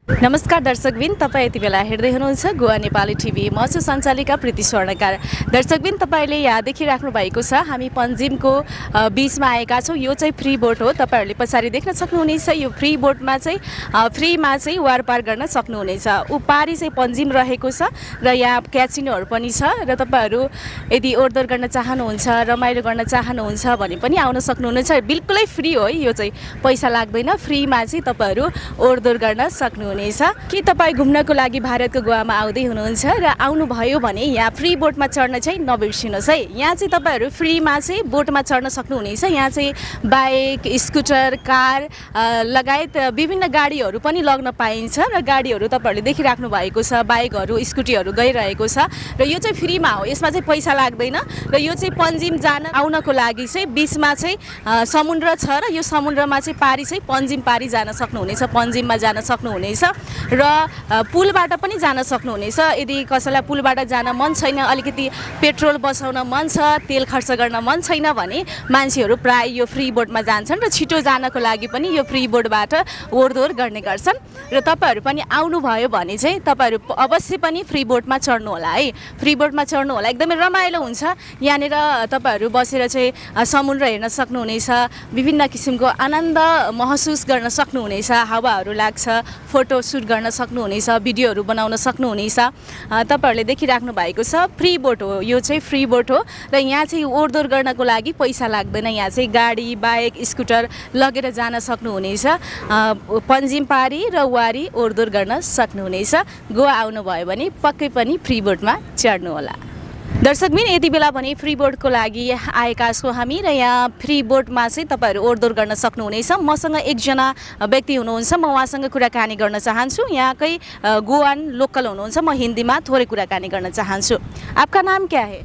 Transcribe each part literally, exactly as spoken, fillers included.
नमस्कार दर्शकबिन, तपाईँ यति बेला हेर्दै हुनुहुन्छ गोवा नेपाली टिभी। म छु सञ्चालिका प्रीति स्वर्णकार। दर्शकबिन, तपाईँले यहाँ देखिराख्नु भएको छ हामी पन्जिमको बिचमा आएका छौँ। यो चाहिँ फ्री बोट हो। तपाईँहरूले पछाडि देख्न सक्नुहुनेछ यो फ्री बोटमा चाहिँ फ्रीमा चाहिँ वारपार गर्न सक्नुहुनेछ। उपारी चाहिँ पन्जिम रहेको छ र यहाँ क्यासिनोहरू पनि छ र तपाईँहरू यदि ओहोरदोहोर गर्न चाहनुहुन्छ, रमाइलो गर्न चाहनुहुन्छ भने पनि आउन सक्नुहुनेछ। बिल्कुलै फ्री हो है, यो चाहिँ पैसा लाग्दैन। फ्रीमा चाहिँ तपाईँहरू ओहोरदोहोर गर्न सक्नुहुनेछ। के तपाईँ घुम्नको लागि भारतको गोवामा आउँदै हुनुहुन्छ र आउनुभयो भने यहाँ फ्री बोटमा चढ्न चाहिँ नबिर्सिनुहोस् है। यहाँ चाहिँ तपाईँहरू फ्रीमा चाहिँ बोटमा चढ्न सक्नुहुनेछ। यहाँ चाहिँ बाइक, स्कुटर, कार लगायत विभिन्न गाडीहरू पनि लग्न पाइन्छ र गाडीहरू तपाईँहरूले देखिराख्नु भएको छ। बाइकहरू, स्कुटीहरू गइरहेको छ र यो चाहिँ फ्रीमा हो। यसमा चाहिँ पैसा लाग्दैन र यो चाहिँ पन्जिम जान आउनको लागि चाहिँ बिचमा चाहिँ समुद्र छ र यो समुद्रमा चाहिँ पारी चाहिँ पन्जिम पारी जान सक्नुहुनेछ, पन्जिममा जान सक्नुहुनेछ र पुलबाट पनि जान सक्नुहुनेछ। यदि कसैलाई पुलबाट जान मन छैन, अलिकति पेट्रोल बचाउन मन छ, तेल खर्च गर्न मन छैन भने मान्छेहरू प्राय यो फ्री बोटमा जान्छन् र छिटो जानको लागि पनि यो फ्री बोटबाट ओहोरदोहोर गर्ने गर्छन्। र तपाईँहरू पनि आउनुभयो भने चाहिँ तपाईँहरू अवश्य पनि फ्री बोटमा चढ्नु होला है। फ्री बोटमा चढ्नु होला, एकदमै रमाइलो हुन्छ। यहाँनिर तपाईँहरू बसेर चाहिँ समुद्र हेर्न सक्नुहुनेछ, विभिन्न किसिमको आनन्द महसुस गर्न सक्नुहुनेछ। हावाहरू लाग्छ, फोटो सुट गर्न सक्नुहुनेछ, भिडियोहरू बनाउन सक्नुहुनेछ। तपाईँहरूले देखिराख्नु भएको छ फ्री बोट हो। यो चाहिँ फ्री बोट हो र यहाँ चाहिँ ओहोरदोहोर गर्नको लागि पैसा लाग्दैन। यहाँ चाहिँ गाडी, बाइक, स्कुटर लगेर जान सक्नुहुनेछ। पन्जिम पारी र वारी ओहोरदोहोर गर्न सक्नुहुनेछ। गोवा आउनुभयो भने पक्कै पनि फ्री बोटमा चढ्नु होला। दर्शकबिन, यति बेला भने फ्री बोटको लागि आएका छौँ हामी र यहाँ फ्री बोटमा चाहिँ तपाईँहरू ओहोरदोहोर गर्न सक्नुहुनेछ। मसँग एकजना व्यक्ति हुनुहुन्छ, म उहाँसँग कुराकानी गर्न चाहन्छु। यहाँकै गोवान लोकल हुनुहुन्छ, म हिन्दीमा थोरै कुराकानी गर्न चाहन्छु। आपका नाम क्या है?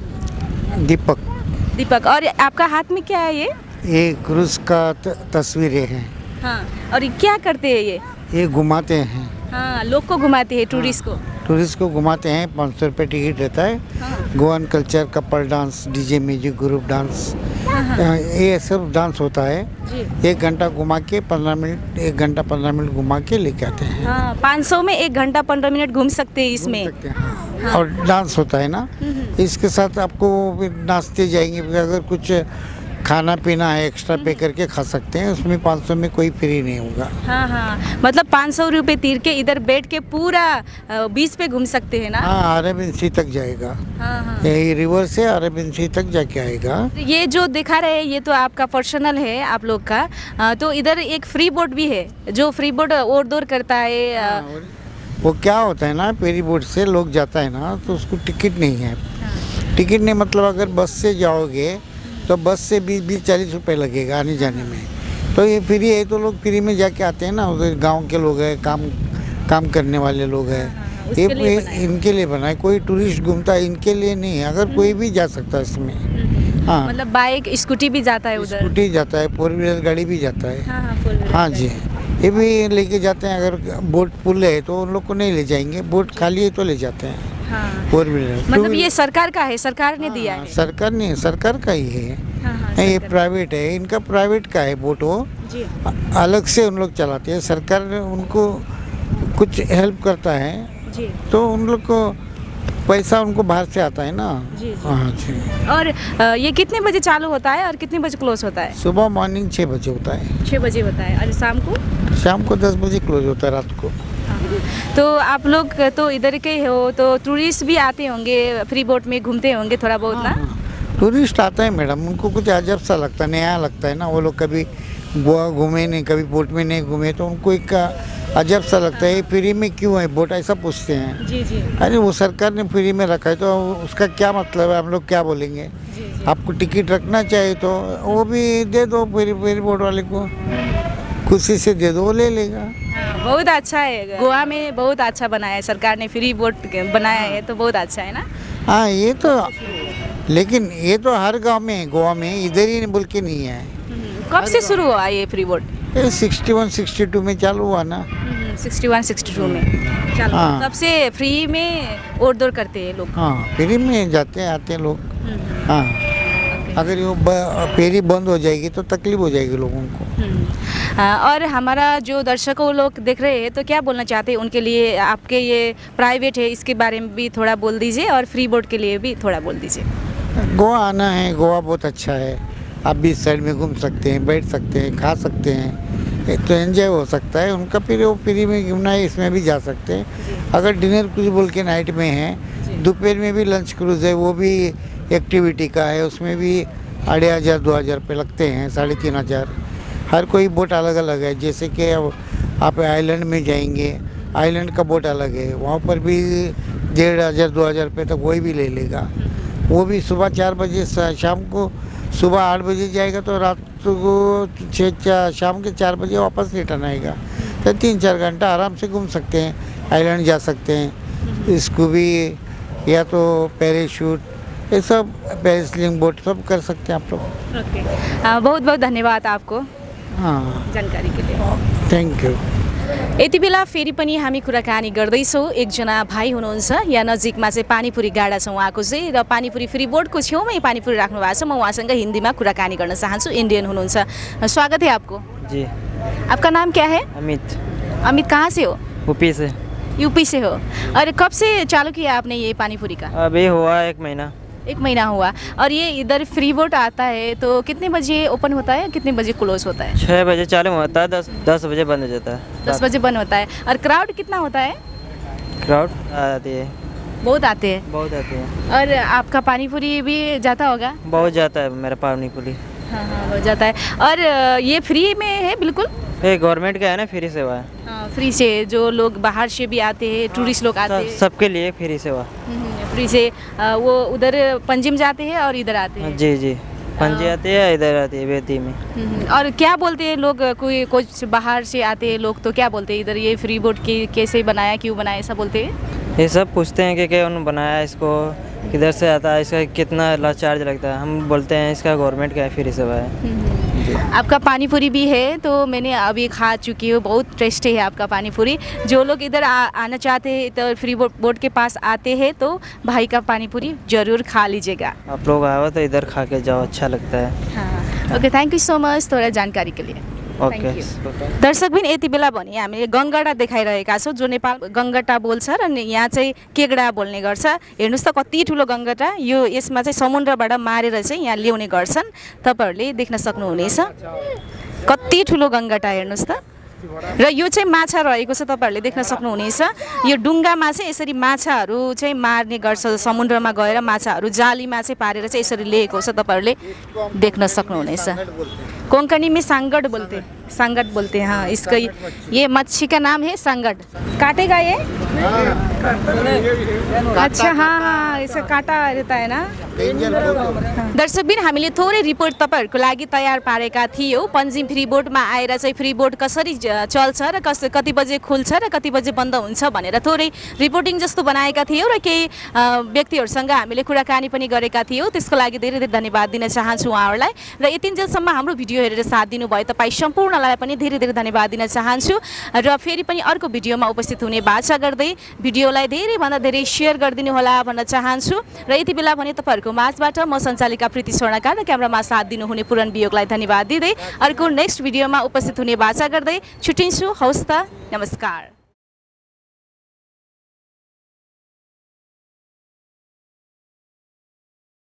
दीपक। दीपक, और आपका हाथ में क्या है? ये ये क्रूज का तस्वीरें हैं। हाँ, और ये क्या करते हैं? ये ये घुमाते हैं। हाँ, लोग को घुमाते हैं, टूरिस्ट को टूरिस्ट को घुमाते हैं। पाँच सौ रुपये टिकट रहता है। हाँ। Goan culture, couple dance, DJ music, group dance, हाँ। ये सब डांस होता है। एक घंटा घुमा के पंद्रह मिनट एक घंटा पंद्रह मिनट घुमा के लेके आते हैं। हाँ, पाँच सौ में एक घंटा पंद्रह मिनट घूम सकते हैं इसमें। सकते हैं, हाँ। हाँ। और डांस होता है ना, इसके साथ आपको नाचते जाएंगे। अगर कुछ खाना पीना है एक्स्ट्रा पे करके खा सकते हैं। उसमें पाँच सौ में कोई फ्री नहीं होगा। हाँ हाँ, मतलब पाँच सौ रुपये तीर के इधर बैठ के पूरा बीच पे घूम सकते हैं ना। हाँ, अरेबिन्सी तक जाएगा। हाँ हाँ, यही रिवर से अरेबिन्सी तक जाके आएगा। ये जो दिखा रहे हैं ये तो आपका पर्सनल है, आप लोग का। तो इधर एक फ्री बोट भी है जो फ्री बोट ओहोरदोहोर करता है। हाँ, वो क्या होता है ना, फेरी बोट से लोग जाता है ना तो उसको टिकट नहीं है। हाँ। टिकट नहीं मतलब अगर बस से जाओगे तो बस से बीस बीस चालीस रुपए लगेगा आने जाने में। तो ये फ्री है तो लोग फ्री में जाके आते हैं ना। उधर गांव के लोग हैं, काम काम करने वाले लोग हैं। हाँ, ये लिए इनके लिए बना है। कोई टूरिस्ट घूमता है, इनके लिए नहीं है। अगर कोई भी जा सकता है इसमें। हाँ, मतलब बाइक, स्कूटी भी जाता है उधर। स्कूटी जाता है, फोर व्हीलर गाड़ी भी जाता है। हाँ, हाँ, हाँ जी, ये भी लेके जाते हैं। अगर बोट फुल है तो उन लोग को नहीं ले जाएंगे, बोट खाली है तो ले जाते हैं। हाँ। फोर व्हीलर मतलब ये सरकार का है, सरकार ने दिया है। सरकार नहीं, सरकार का ही है। हाँ हाँ, ये प्राइवेट है, इनका प्राइवेट का है बोट। वो जी अलग से उन लोग चलाते हैं। सरकार उनको कुछ हेल्प करता है जी, तो उन लोग को पैसा उनको बाहर से आता है ना। जी, जी। हाँ जी। और ये कितने बजे चालू होता है और कितने बजे क्लोज होता है? सुबह मॉर्निंग छः बजे होता है। छः बजे होता है और शाम को? शाम को दस बजे क्लोज होता है, रात को। तो आप लोग तो इधर के हो, तो टूरिस्ट भी आते होंगे, फ्री बोट में घूमते होंगे थोड़ा बहुत ना? टूरिस्ट आता है मैडम, उनको कुछ अजब सा लगता है, नया लगता है ना। वो लोग कभी गोवा घूमे नहीं, कभी बोट में नहीं घूमे, तो उनको एक अजब सा लगता है फ्री में क्यों है बोट, ऐसा पूछते हैं। जी जी। अरे वो सरकार ने फ्री में रखा है तो उसका क्या मतलब है, हम लोग क्या बोलेंगे। जी जी। आपको टिकट रखना चाहिए तो वो भी दे दो, फ्री फ्री बोट वाले को खुशी से दे दो, वो ले लेगा। हाँ, बहुत अच्छा है। गोवा में बहुत अच्छा बनाया है सरकार ने, फ्री बोट बनाया है तो बहुत अच्छा है ना। हाँ, ये तो, लेकिन ये तो हर गांव में है, गोवा में इधर ही बोल के नहीं है। कब से शुरू हुआ ये फ्री बोट? ये सिक्सटी वन सिक्सटी टू में चालू हुआ ना। सिक्सटी वन सिक्सटी टू में चालू। हाँ। तब से फ्री में ओहोरदोहोर करते हैं लोग। हाँ, फ्री में जाते हैं आते हैं लोग। हाँ, अगर ये फेरी बंद हो जाएगी तो तकलीफ हो जाएगी लोगों को। अ, और हमारा जो दर्शकों लोग देख रहे हैं तो क्या बोलना चाहते हैं उनके लिए? आपके ये प्राइवेट है इसके बारे में भी थोड़ा बोल दीजिए और फ्री बोर्ड के लिए भी थोड़ा बोल दीजिए। गोवा आना है, गोवा बहुत अच्छा है। आप बीच साइड में घूम सकते हैं, बैठ सकते हैं, खा सकते हैं, एक तो एंजॉय हो सकता है उनका। फिर वो फ्री में घूमना है, इसमें भी जा सकते हैं। अगर डिनर क्रूज बोल के नाइट में है, दोपहर में भी लंच क्रूज है, वो भी एक्टिविटी का है, उसमें भी आधे हज़ार दो हज़ार रुपये लगते हैं, साढ़े तीन हज़ार। हर कोई बोट अलग अलग है। जैसे कि अब आप आइलैंड में जाएंगे, आइलैंड का बोट अलग है, वहाँ पर भी डेढ़ हज़ार दो हज़ार रुपये तक कोई भी ले लेगा। वो भी सुबह चार बजे, शाम को सुबह आठ बजे जाएगा तो रात को छः चार शाम के चार बजे वापस रिटर्न आएगा। तो तीन चार घंटा आराम से घूम सकते हैं, आइलैंड जा सकते हैं। इसको भी या तो पैराशूट, ये सब पैरासेलिंग बोट सब कर सकते हैं आप लोग। ओके, बहुत बहुत धन्यवाद आपको हाँ, जानकारी के लिए। Thank you. यति बेला फेरि पनि हामी कुराकानी गर्दैछौँ। एकजना भाइ हुनुहुन्छ, यहाँ नजिकमा चाहिँ पानीपुरी गाडा छ उहाँको चाहिँ, र पानीपुरी फ्री बोर्डको छेउमै पानीपुरी राख्नु भएको छ। म उहाँसँग हिन्दीमा कुराकानी गर्न चाहन्छु। इंडियन हुनुहुन्छ। स्वागत है आपको। जी। आपका नाम क्या है? अमित। अमित कहाँ से हो? यूपी से। यूपी से हो। और कब से चालू किया आपने ये पानीपुरी का? अभी हुआ एक महीना। एक महीना हुआ। और ये इधर फ्री बोर्ड आता है तो कितने बजे ओपन होता है, कितने बजे क्लोज होता है? छः बजे चालू होता है, दस दस बजे बंद हो जाता है। दस बजे बंद होता है। और क्राउड कितना होता है? क्राउड आती है, बहुत आते हैं। बहुत आती है। और आपका पानीपुरी भी जाता होगा? बहुत जाता है मेरा पानीपुरी। हाँ हाँ, बहुत जाता है। और ये फ्री में है बिल्कुल? ये गवर्नमेंट का है ना, फ्री सेवा है। हाँ, फ्री से जो लोग बाहर से भी आते हैं, टूरिस्ट लोग आते हैं, सबके लिए फ्री सेवा। फ्री से आ, वो उधर पंजिम जाते हैं और इधर आते हैं। जी जी, पंजी आती है, इधर आती है बेती में। और क्या बोलते हैं लोग? कोई कुछ बाहर से आते हैं लोग तो क्या बोलते हैं इधर, ये फ्री बोर्ड के कैसे बनाया, क्यों बनाया, ऐसा बोलते हैं? ये सब पूछते हैं कि क्या उन्होंने बनाया, इसको किधर से आता है, इसका कितना चार्ज लगता है। हम बोलते हैं इसका गवर्नमेंट का फ्री सेवा है। आपका पानीपुरी भी है तो मैंने अभी खा चुकी हूँ, बहुत टेस्टी है आपका पानीपुरी। जो लोग इधर आ, आना चाहते हैं तो फ्री बोर्ड के पास आते हैं तो भाई का पानीपुरी ज़रूर खा लीजिएगा। आप लोग आओ तो इधर खा के जाओ, अच्छा लगता है। हाँ, okay, thank you so much थोड़ा जानकारी के लिए। ओके। दर्शकबिन यति बेला भने हामीले गङ्गटा देखाइरहेका छौँ, जो नेपाल गङ्गटा बोल्छ र यहाँ चाहिँ केगडा बोल्ने गर्छ। हेर्नुहोस् त कति ठुलो गङ्गटा, यो यसमा चाहिँ समुद्रबाट मारेर चाहिँ यहाँ ल्याउने गर्छन्। तपाईँहरूले देख्न सक्नुहुनेछ कति ठुलो गङ्गटा, हेर्नुहोस् त। र यो चाहिँ माछा रहेको छ, तपाईँहरूले देख्न सक्नुहुनेछ। यो डुङ्गामा चाहिँ यसरी माछाहरू चाहिँ मार्ने गर्छ, समुद्रमा गएर माछाहरू जालीमा चाहिँ पारेर चाहिँ यसरी लिएको छ, तपाईँहरूले देख्न सक्नुहुनेछ। कोंकणी में सांगड़ बोलते सांगड़ बोलते हैं। हाँ, इसका ये मच्छी का नाम है सांगड़। काटेगा ये? अच्छा, हाँ हाँ, इसका काटा रहता है ना। दर्शकबिन हामीले थोरै रिपोर्ट तपाईँहरूको लागि तयार पारेका थियौँ। पन्जिम फ्री बोर्डमा आएर चाहिँ फ्री बोर्ड कसरी चल्छ र कस कति बजे खुल्छ र कति बजे बन्द हुन्छ भनेर थोरै रिपोर्टिङ जस्तो बनाएका थियौँ र केही व्यक्तिहरूसँग हामीले कुराकानी पनि गरेका थियौँ। त्यसको लागि धेरै धेरै धन्यवाद दिन चाहन्छु उहाँहरूलाई। र यतिन्जेलसम्म हाम्रो भिडियो हेरेर साथ दिनुभयो तपाईँ सम्पूर्णलाई पनि धेरै धेरै धन्यवाद दिन चाहन्छु। र फेरि पनि अर्को भिडियोमा उपस्थित हुने बाचा गर्दै भिडियोलाई धेरैभन्दा धेरै सेयर गरिदिनु होला भन्न चाहन्छु। र यति बेला भने तपाईँहरूको माझबाट म सञ्चालिका प्रीति स्वर्णकार र क्यामेरामा साथ दिनुहुने पुरन वियोगलाई धन्यवाद दिँदै अर्को नेक्स्ट भिडियोमा उपस्थित हुने बाचा गर्दै छुट्टिन्छु। हवस् त, नमस्कार।